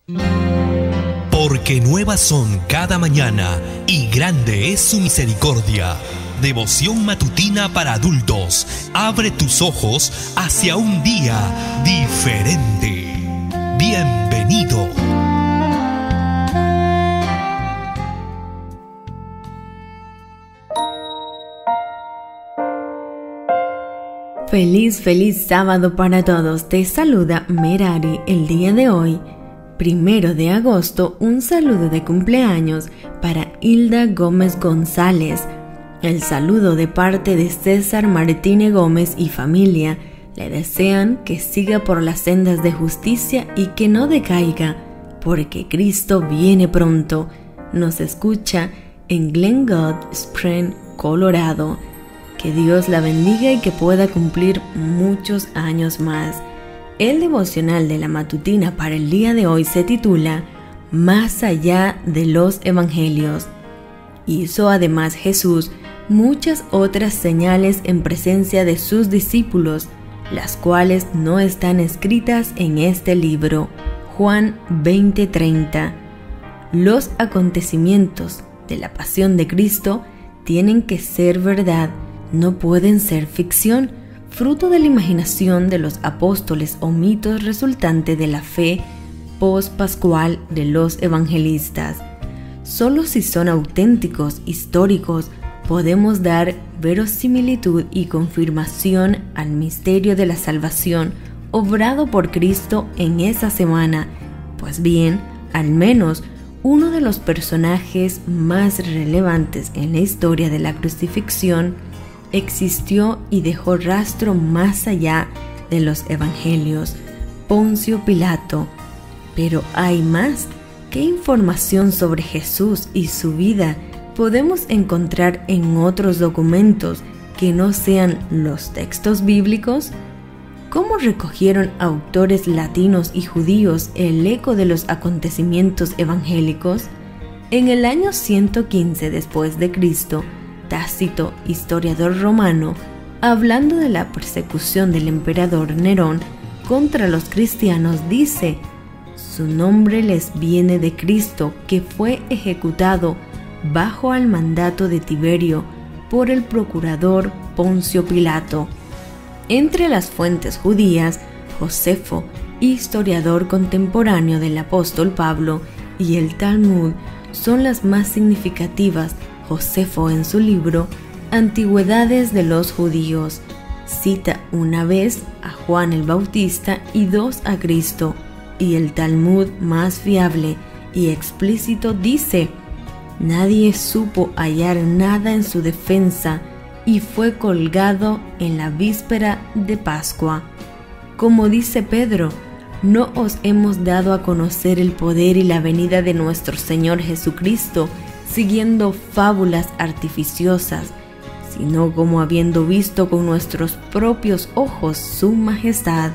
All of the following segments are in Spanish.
Porque nuevas son cada mañana y grande es su misericordia. Devoción matutina para adultos. Abre tus ojos hacia un día diferente. Bienvenido. Feliz sábado para todos. Te saluda Merari el día de hoy, 1 de agosto. Un saludo de cumpleaños para Hilda Gómez González. El saludo de parte de César Martínez Gómez y familia. Le desean que siga por las sendas de justicia y que no decaiga, porque Cristo viene pronto. Nos escucha en Glenwood Springs, Colorado. Que Dios la bendiga y que pueda cumplir muchos años más. El devocional de la matutina para el día de hoy se titula Más allá de los evangelios. Hizo además Jesús muchas otras señales en presencia de sus discípulos, las cuales no están escritas en este libro. Juan 20:30. Los acontecimientos de la pasión de Cristo tienen que ser verdad. No pueden ser ficción, fruto de la imaginación de los apóstoles o mitos resultante de la fe post-pascual de los evangelistas. Solo si son auténticos, históricos, podemos dar verosimilitud y confirmación al misterio de la salvación obrado por Cristo en esa semana. Pues bien, al menos uno de los personajes más relevantes en la historia de la crucifixión existió y dejó rastro más allá de los evangelios: Poncio Pilato. Pero hay más. ¿Qué información sobre Jesús y su vida podemos encontrar en otros documentos que no sean los textos bíblicos? ¿Cómo recogieron autores latinos y judíos el eco de los acontecimientos evangélicos? En el año 115 después de Cristo, Tácito, historiador romano, hablando de la persecución del emperador Nerón contra los cristianos, dice: su nombre les viene de Cristo, que fue ejecutado bajo el mandato de Tiberio por el procurador Poncio Pilato. Entre las fuentes judías, Josefo, historiador contemporáneo del apóstol Pablo, y el Talmud son las más significativas. Josefo, en su libro Antigüedades de los Judíos, cita una vez a Juan el Bautista y dos a Cristo, y el Talmud, más fiable y explícito, dice: nadie supo hallar nada en su defensa y fue colgado en la víspera de Pascua. Como dice Pedro: no os hemos dado a conocer el poder y la venida de nuestro Señor Jesucristo siguiendo fábulas artificiosas, sino como habiendo visto con nuestros propios ojos su majestad.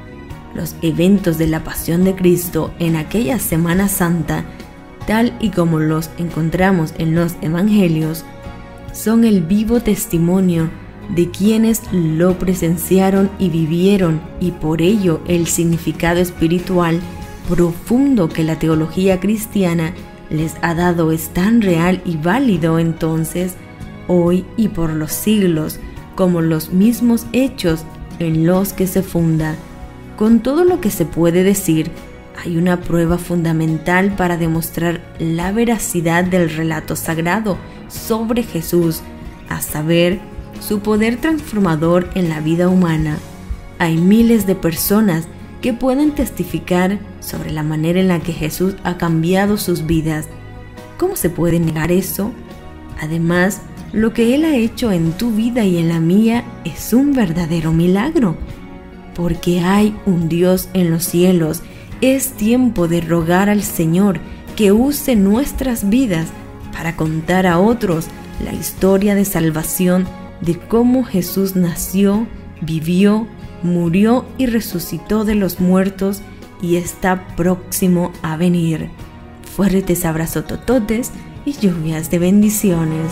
Los eventos de la pasión de Cristo en aquella Semana Santa, tal y como los encontramos en los evangelios, son el vivo testimonio de quienes lo presenciaron y vivieron, y por ello el significado espiritual profundo que la teología cristiana les ha dado es tan real y válido entonces, hoy y por los siglos, como los mismos hechos en los que se funda. Con todo lo que se puede decir, hay una prueba fundamental para demostrar la veracidad del relato sagrado sobre Jesús, a saber, su poder transformador en la vida humana. Hay miles de personas que pueden testificar sobre la manera en la que Jesús ha cambiado sus vidas. ¿Cómo se puede negar eso? Además, lo que Él ha hecho en tu vida y en la mía es un verdadero milagro. Porque hay un Dios en los cielos, es tiempo de rogar al Señor que use nuestras vidas para contar a otros la historia de salvación de cómo Jesús nació, vivió, murió y resucitó de los muertos y está próximo a venir. Fuertes abrazos tototes y lluvias de bendiciones.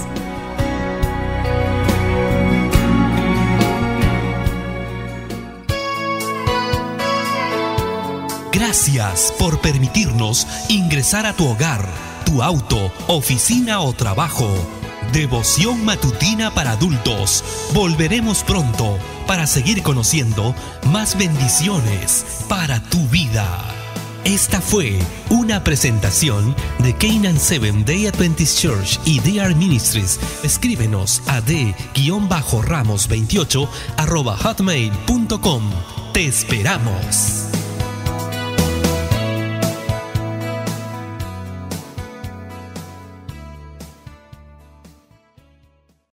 Gracias por permitirnos ingresar a tu hogar, tu auto, oficina o trabajo. Devoción matutina para adultos. Volveremos pronto para seguir conociendo más bendiciones para tu vida. Esta fue una presentación de Canaan Seventh Day Adventist Church y DR Ministries. Escríbenos a d-ramos28@hotmail.com. Te esperamos.